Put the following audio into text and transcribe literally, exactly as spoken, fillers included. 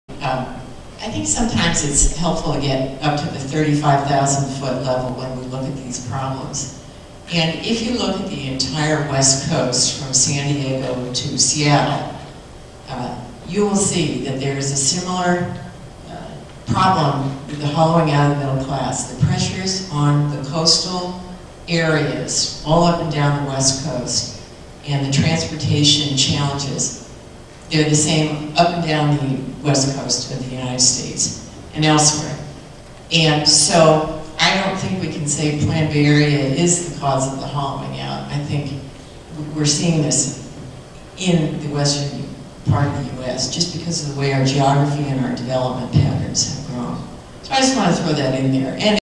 Um, I think sometimes it's helpful to get up to the thirty-five thousand foot level when we look at these problems. And if you look at the entire West Coast from San Diego to Seattle, uh, you will see that there is a similar uh, problem with the hollowing out of the middle class. The pressures on the coastal areas all up and down the West Coast and the transportation challenges, they're the same up and down the West Coast of the United States and elsewhere. And so I don't think we can say Planned Bay Area is the cause of the hollowing out. I think we're seeing this in the western part of the U S just because of the way our geography and our development patterns have grown. So I just want to throw that in there. And